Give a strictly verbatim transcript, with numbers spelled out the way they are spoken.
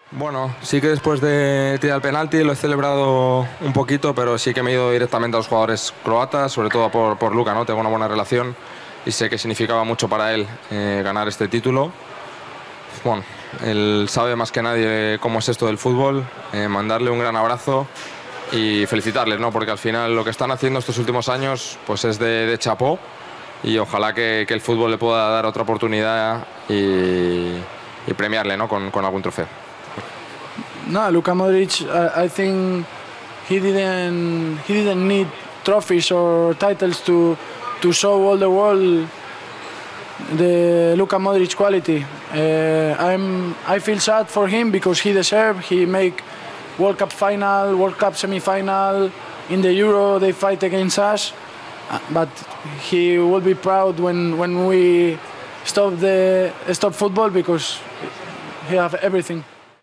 Bueno, sí que después de tirar el penalti lo he celebrado un poquito, pero sí que me he ido directamente a los jugadores croatas, sobre todo por, por Luka, ¿no? Tengo una buena relación y sé que significaba mucho para él eh, ganar este título. Bueno, él sabe más que nadie cómo es esto del fútbol, eh, mandarle un gran abrazo y felicitarles, ¿no? Porque al final lo que están haciendo estos últimos años pues es de, de chapó y ojalá que, que el fútbol le pueda dar otra oportunidad y, y premiarle, ¿no? con, con algún trofeo. No, Luka Modric, I, I think he didn't he didn't need trophies or titles to to show all the world the Luka Modric quality. Uh, I'm I feel sad for him because he deserved. He make World Cup final, World Cup semi-final. In the Euro they fight against us, but he will be proud when when we stop the stop football because he have everything.